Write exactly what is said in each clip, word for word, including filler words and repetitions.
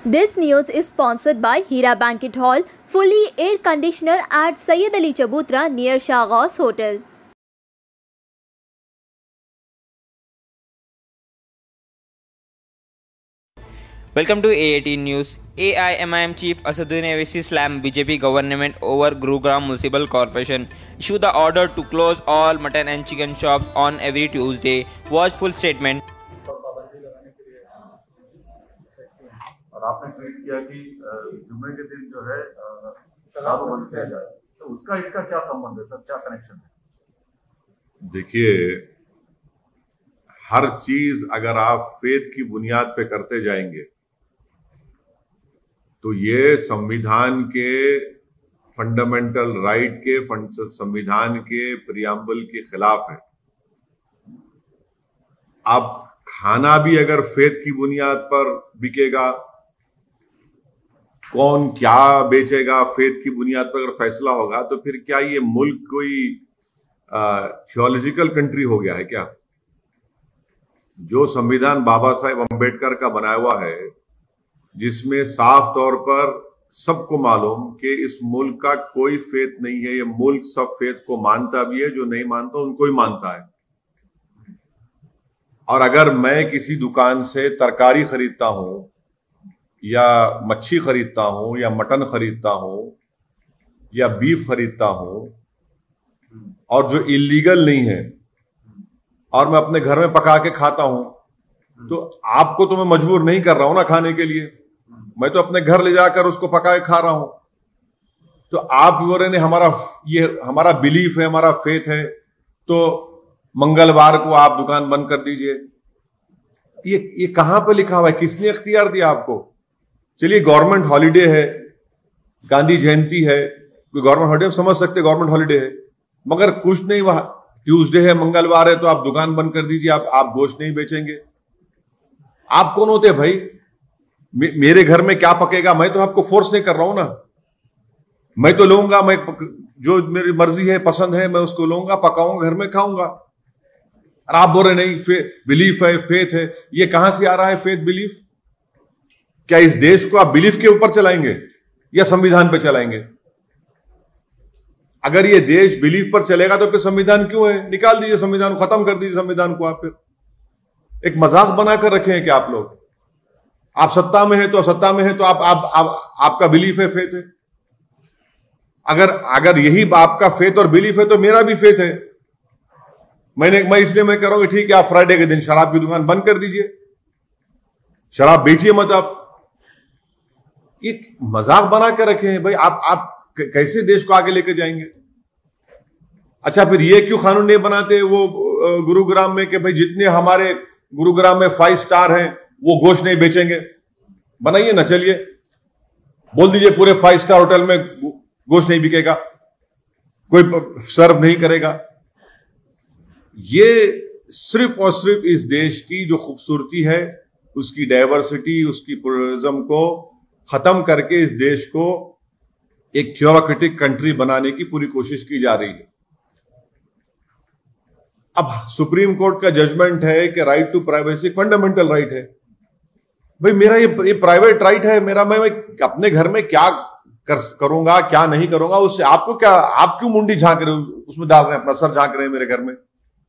This news is sponsored by Hira Banquet Hall, fully air conditioner at Syed Ali Chabutra near Shahghaus Hotel. Welcome to A eighteen News. A I M I M Chief Asaduddin Owaisi slammed B J P government over Gurugram Municipal Corporation. Issued the order to close all mutton and chicken shops on every Tuesday. Watch full statement. और आपने tweet किया कि जुम्मे के दिन जो है शराब बंद किया जाए, तो उसका इसका क्या संबंध है सर, क्या कनेक्शन है? देखिए, हर चीज अगर आप फेथ की बुनियाद पे करते जाएंगे तो ये संविधान के फंडामेंटल राइट के संविधान के प्रियम्बल के खिलाफ है। अब खाना भी अगर फेथ की बुनियाद पर बिकेगा, कौन क्या बेचेगा फेथ की बुनियाद पर अगर फैसला होगा, तो फिर क्या ये मुल्क कोई थियोलॉजिकल कंट्री हो गया है क्या? जो संविधान बाबा साहेब अम्बेडकर का बनाया हुआ है, जिसमें साफ तौर पर सबको मालूम कि इस मुल्क का कोई फेथ नहीं है, ये मुल्क सब फेथ को मानता भी है, जो नहीं मानता उनको ही मानता है। और अगर मैं किसी दुकान से तरकारी खरीदता हूं या मच्छी खरीदता हूं या मटन खरीदता हूं या बीफ खरीदता हूं और जो इलीगल नहीं है और मैं अपने घर में पका के खाता हूं, तो आपको तो मैं मजबूर नहीं कर रहा हूं ना खाने के लिए, मैं तो अपने घर ले जाकर उसको पका के खा रहा हूं। तो आप बोल रहे हैं हमारा ये हमारा बिलीफ है, हमारा फेथ है, तो मंगलवार को आप दुकान बंद कर दीजिए। ये ये कहां पर लिखा हुआ है? किसने इख्तियार दिया आपको? चलिए, गवर्नमेंट हॉलिडे है, गांधी जयंती है, कोई गवर्नमेंट हॉलिडे समझ सकते, गवर्नमेंट हॉलिडे है, मगर कुछ नहीं, वहां ट्यूसडे है, मंगलवार है, तो आप दुकान बंद कर दीजिए, आप आप गोश्त नहीं बेचेंगे। आप कौन होते भाई? मे, मेरे घर में क्या पकेगा, मैं तो आपको फोर्स नहीं कर रहा हूं ना, मैं तो लूंगा, मैं जो मेरी मर्जी है, पसंद है, मैं उसको लूंगा, पकाऊंगा, घर में खाऊंगा। और आप बोल रहे नहीं फे, बिलीफ है, फेथ है। ये कहां से आ रहा है फेथ बिलीफ? क्या इस देश को आप बिलीफ के ऊपर चलाएंगे या संविधान पे चलाएंगे? अगर ये देश बिलीफ पर चलेगा तो फिर संविधान क्यों है? निकाल दीजिए संविधान को, खत्म कर दीजिए संविधान को। आप फिर एक मजाक बनाकर रखे हैं कि आप लोग आप सत्ता में है तो सत्ता में है तो आप, आप, आप आपका बिलीफ है, फेथ है। अगर अगर यही आपका फेथ और बिलीफ है तो मेरा भी फेथ है। मैंने मैं इसलिए मैं कह रहा हूं कि ठीक है, आप फ्राइडे के दिन शराब की दुकान बंद कर दीजिए, शराब बेचिए मत। आप ये मजाक बना कर रखे हैं भाई। आप आप कैसे देश को आगे लेकर जाएंगे? अच्छा, फिर ये क्यों कानून नहीं बनाते वो गुरुग्राम में कि भाई जितने हमारे गुरुग्राम में फाइव स्टार हैं वो गोश्त नहीं बेचेंगे? बनाइए ना, चलिए बोल दीजिए पूरे फाइव स्टार होटल में गोश्त नहीं बिकेगा, कोई सर्व नहीं करेगा। ये सिर्फ और सिर्फ इस देश की जो खूबसूरती है, उसकी डाइवर्सिटी, उसकी प्लुरलिज्म को खत्म करके इस देश को एक थियोक्रेटिक कंट्री बनाने की पूरी कोशिश की जा रही है। अब सुप्रीम कोर्ट का जजमेंट है कि right to privacy fundamental right है। भाई मेरा ये, ये प्राइवेट राइट है मेरा, मैं, मैं अपने घर में क्या कर, करूंगा क्या नहीं करूंगा, उससे आपको क्या? आप क्यों मुंडी झांक रहे हो, उसमें डाल रहे हैं, अपना सर झांक रहे हैं मेरे घर में?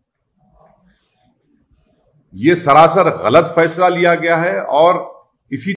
ये सरासर गलत फैसला लिया गया है और इसी